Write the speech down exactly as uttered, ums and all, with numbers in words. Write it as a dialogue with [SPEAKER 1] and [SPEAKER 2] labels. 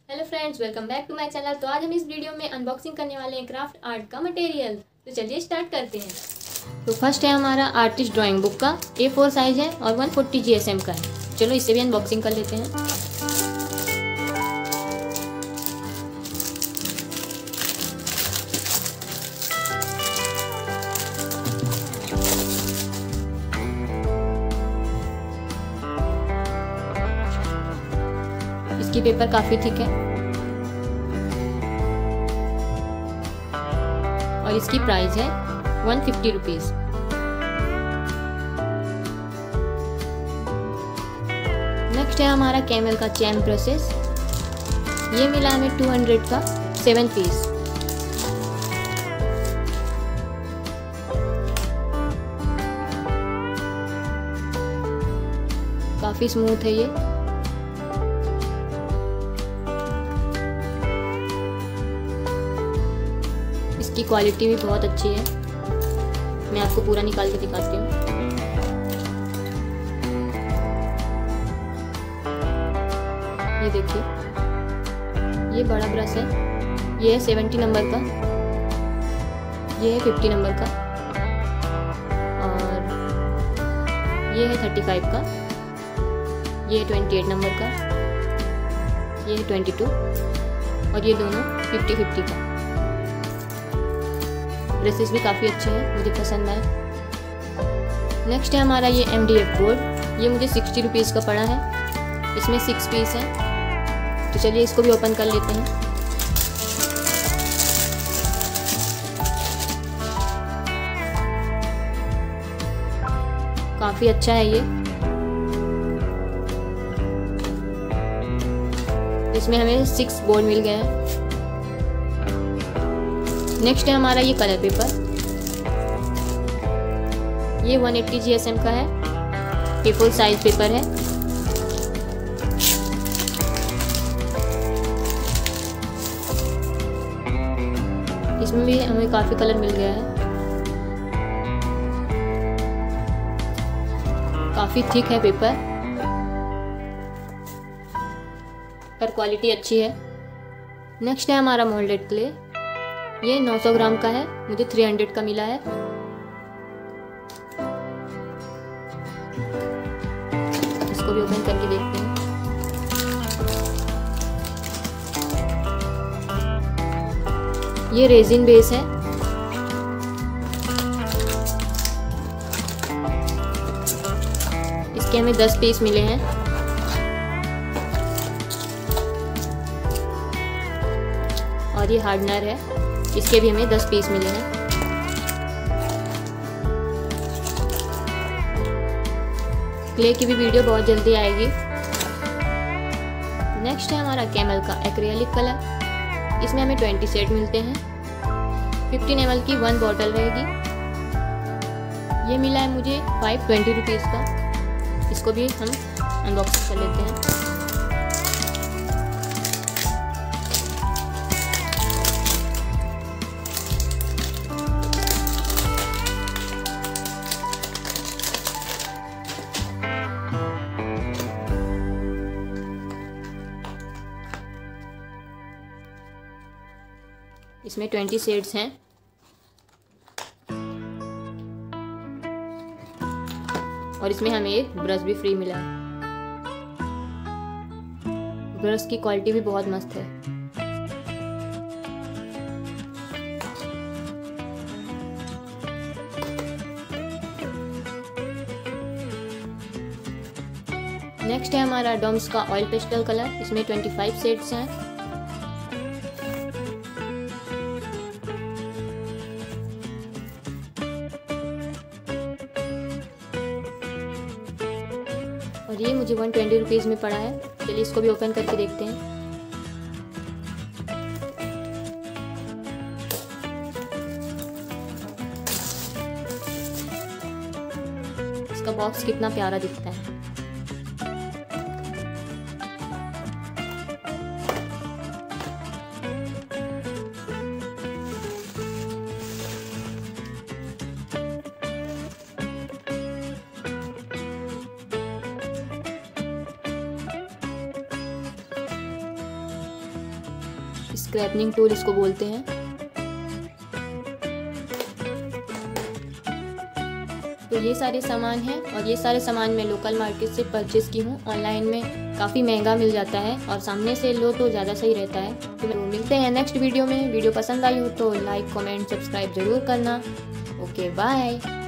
[SPEAKER 1] Hello friends, welcome back to my channel. तो आज हम इस वीडियो में अनबॉक्सिंग करने वाले हैं क्राफ्ट आर्ट का मटेरियल। तो चलिए स्टार्ट करते हैं। तो फर्स्ट है हमारा आर्टिस्ट ड्राइंग बुक का, ए फोर साइज है और one forty G S M का है। चलो इसे भी अनबॉक्सिंग कर लेते हैं। इसकी पेपर काफ़ी थिक है और इसकी प्राइस है वन फिफ्टी रुपीज़। नेक्स्ट है हमारा कैमल का चैम ब्रशेस। ये मिला हमें टू हंड्रेड का सेवन पीस। काफ़ी स्मूथ है ये। इसकी क्वालिटी भी बहुत अच्छी है। मैं आपको पूरा निकाल के दिखाती हूँ। ये देखिए, ये बड़ा ब्रश है। ये है सेवेंटी नंबर का, ये है फिफ्टी नंबर का और ये है थर्टी फाइव का, ये है ट्वेंटी एट नंबर का, ये है ट्वेंटी टू और ये दोनों फिफ्टी फिफ्टी का। ब्रशेस भी काफ़ी अच्छे हैं, मुझे पसंद आए। नेक्स्ट है हमारा ये एम डी एफ बोर्ड। ये मुझे सिक्सटी रुपीज़ का पड़ा है। इसमें सिक्स पीस है। तो चलिए इसको भी ओपन कर लेते हैं। काफ़ी अच्छा है ये। इसमें हमें सिक्स बोर्ड मिल गए हैं। नेक्स्ट है हमारा ये कलर पेपर। ये one eighty G S M का है। ए फोर साइज पेपर है। इसमें भी हमें काफ़ी कलर मिल गया है। काफ़ी थिक है पेपर, पर क्वालिटी अच्छी है। नेक्स्ट है हमारा मोल्डेड क्ले। ये नौ सौ ग्राम का है, मुझे थ्री हंड्रेड का मिला है। इसको भी ओपन करके देखते हैं। ये रेजिन बेस है। इसके हमें दस पीस मिले हैं। और ये हार्डनर है, इसके भी हमें दस पीस मिले हैं। क्ले की भी वीडियो बहुत जल्दी आएगी। नेक्स्ट है हमारा कैमल का एक्रेलिक कलर। इसमें हमें ट्वेंटी सेट मिलते हैं। फिफ्टीन एम एल की वन बॉटल रहेगी। ये मिला है मुझे फाइव ट्वेंटी रुपीज़ का। इसको भी हम अनबॉक्सिंग कर लेते हैं। इसमें ट्वेंटी शेड्स हैं। और इसमें हमें एक ब्रश भी फ्री मिला है। ब्रश की क्वालिटी भी बहुत मस्त है। नेक्स्ट है हमारा डॉम्स का ऑयल पेस्टल कलर। इसमें ट्वेंटी फाइव शेड्स हैं। और ये मुझे वन ट्वेंटी रुपीज़ में पड़ा है। चलिए इसको भी ओपन करके देखते हैं। इसका बॉक्स कितना प्यारा दिखता है। स्क्रैपनिंग टूल इसको बोलते हैं। तो ये सारे सामान हैं और ये सारे सामान मैं लोकल मार्केट से परचेज़ की हूँ। ऑनलाइन में काफ़ी महंगा मिल जाता है और सामने से लो तो ज़्यादा सही रहता है। तो मिलते हैं नेक्स्ट वीडियो में। वीडियो पसंद आई हो तो लाइक कमेंट सब्सक्राइब ज़रूर करना। Okay bye.